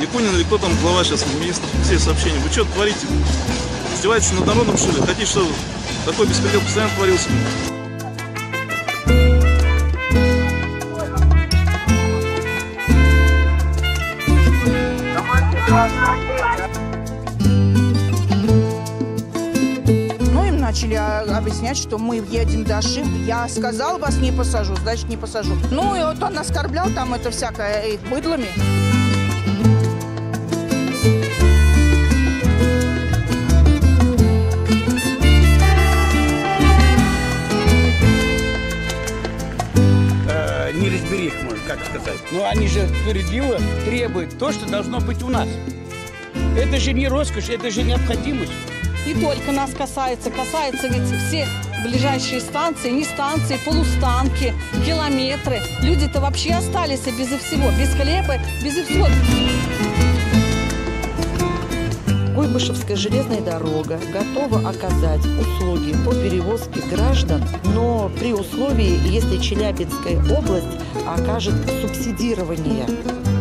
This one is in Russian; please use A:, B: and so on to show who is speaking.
A: Якунин или кто там, глава сейчас, министр путей сообщений. Вы что творите? Издеваетесь над народом, что ли? Хотите, чтобы такой беспредел постоянно творился?
B: Ну, им начали объяснять, что мы едем до ошибки. Я сказал, вас не посажу, значит, не посажу. Ну, и вот он оскорблял там это всякое их быдлами.
C: Неразберих, можно как сказать. Но они же справедливо требуют то, что должно быть у нас. Это же не роскошь, это же необходимость.
D: Не только нас касается ведь все ближайшие станции, не станции, полустанки, километры. Люди-то вообще остались без всего, без хлеба, без всего.
E: Куйбышевская железная дорога готова оказать услуги по перевозке граждан, но при условии, если Челябинская область окажет субсидирование.